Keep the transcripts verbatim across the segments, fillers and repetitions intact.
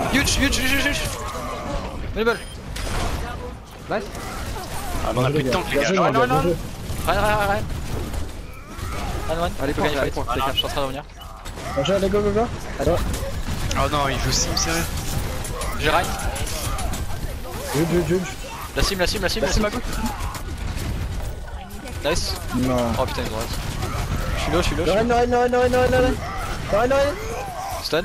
Huge, huge, huge, huge. Minimal. Nice. Ah, on a plus de temps, les gars. Non, non, non. Rien, rien, rien. Run, run. Allez, Faut prends, gagner allez, fight. prends, Les gars, je suis en train de revenir. Allez, allez, go, go, go. Allez. Oh non, il joue sim, sérieux. J'ai Ryan. Juge, juge, juge. La sim, la sim, la sim. Merci ma gauche. Nice. Non. Oh putain, ils ont raison. Je suis low, je suis low. je suis Lorraine, Lorraine, Lorraine, Lorraine, Lorraine, Lorraine. Lorraine, Lorraine. low. Stun.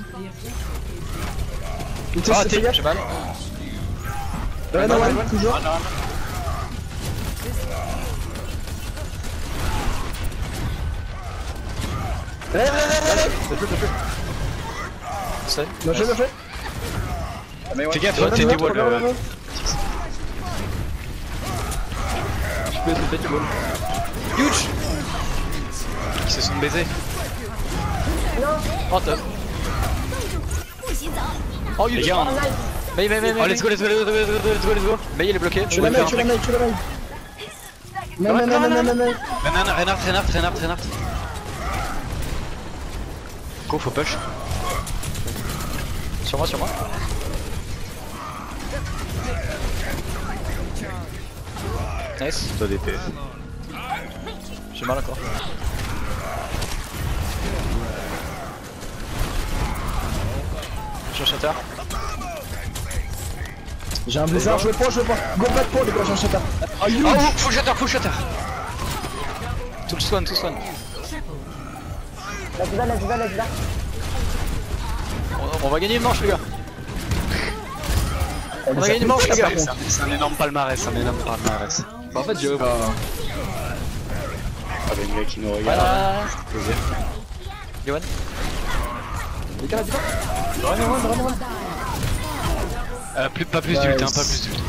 Il te Ah, fais t'es, gaffe. j'ai mal. Lorraine, Lorraine, toujours. Allez, allez, allez, allez. Ça fait, ça fait. Stun. Non, je le fais. Fais gaffe, Lorraine, t'es des Lorraine, walls. Lorraine, euh, Je peux essayer de wall. Huge. Qui se sont baisés. Oh top. Oh huge. Les gars, on- Mais, mais, mais, mais. oh let's go, let's go, let's go, let's go, let's go, let's go. Mais il est bloqué. Tu la mets, tu la mets, tu la mets. Non, non, non, non, non, non, non. Reinhardt, Reinhardt, Reinhardt, Reinhardt, Reinhardt. Go, faut push. Sur moi, sur moi. Nice. Toi D P. J'ai mal encore. Je suis un shatter. J'ai un blizzard, je le prends, je le prends. Go back pour les gars, j'ai un shatter. Oh huge. Oh, full shatter, full shatter. Tout swan, tout swan. La Ziva, la Ziva, la Ziva. On, on va gagner une manche les gagars. On a gagné une manche les gars. C'est un- c'est un énorme palmarès, un énorme palmarès. Bah, en fait, j'ai pas. Ah, mais le mec qui nous regarde. Voilà. Plaisir. Yohan. Les gars, dis pas. Vraiment, vraiment, vraiment. Euh, plus, pas plus d'ult, hein, pas plus d'ult.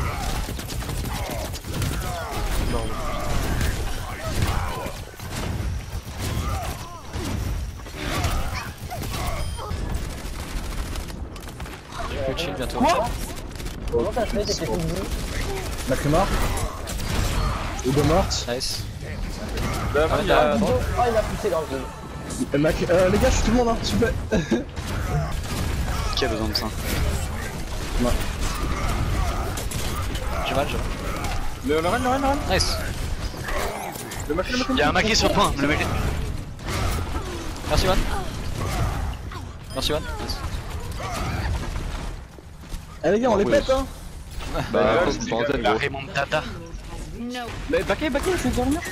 Je vais chill bientôt. Comment ça se fait, t'étais tout dit? Mac est mort. Ou deux mortes. Nice. Là, il y a. Oh, il m'a poussé dans le jeu. Euh, Mac, euh, les gars, je suis tout le monde, hein, s'il vous plaît. Qui a besoin de ça? J'ai mal, j'ai mal. Le Lorraine, Lorraine, Lorraine. Nice. Le mec, le mec. Il y a un maquis sur le point, le mec. Merci Yohan. Merci Yohan. Nice. Eh les gars, on les pète, hein. Bah, Ouais, faut se prendre en tête, la gros. remontada. Mais backé, backé, c'est déjà revenir.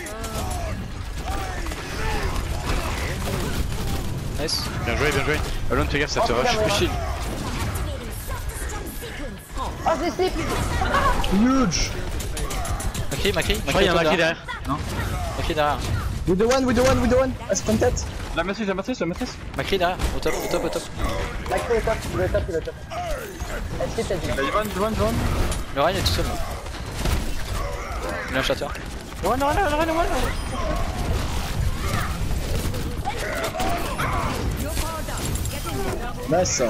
Nice. Bien joué, bien joué. Alone, fais gaffe, ça te rush. Je suis shield. Oh, c'est slip. Huge. Macri, Macri. Je crois qu'il y a un maquis derrière. Non? Macri derrière. With the one, with the one, with the one. Elle se prend une tête. La matrice, la matrice, la matrice. Macri derrière. Au top, au top, au top. La clé est top, il est top, il est top. Est-ce que t'as dit? Y'a Ivan, Ivan, Ivan. Le Ryan est tout seul. Il a un shatter. Ivan, Ivan, Ivan, Ivan. Nice.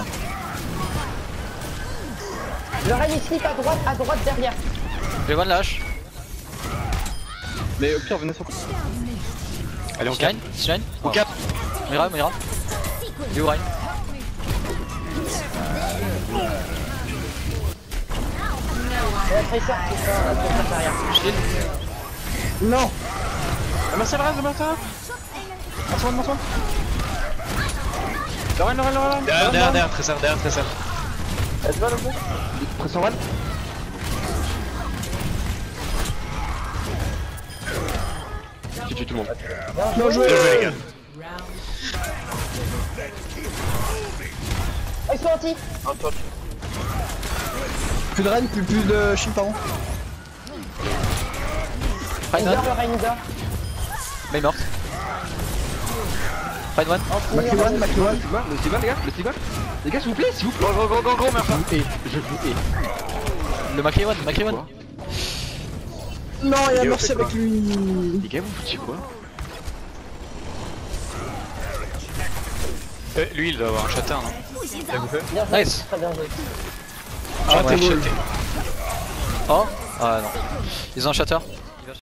Le rail est slip à droite, à droite derrière. Je vais la hache. Mais au pire, venez sur. Allez, on cap. Shine, Shine. On cap. Mira, Mira. Il est où Ryan? Et la Tracer qui fait un Tracer derrière. Shield. Non. La Marcel reste, la Marcel. Marcel, Marcel. Lorraine, Lorraine, Lorraine. Derrière, derrière, derrière, très serre, derrière, très serre. Elle se va, le coup. Pression one. Qui tue tout le monde. Bien joué. Bien joué, les gars. Oh, ils sont anti. Un top. Plus de reine, plus, plus de shield, pardon. Ryan Leader, one. le rail leader. Mais morte. Ryan one. Mac est one, Mac est one. Le Steven, les gars, le Steven. Les gars, s'il vous plaît, s'il vous plaît. Go, go, go, go, go, mais enfin. Je vous hais. Le Macri one, Macri one. Non, il y a Léo, Mercy fait quoi avec lui. Les gars, vous foutez quoi? Euh, lui, il doit avoir un shatter, non? Bien joué. Nice. Très bien joué. Ah, Shatter, ouais. shatter. Oh. Ah non. Ils ont un shatter.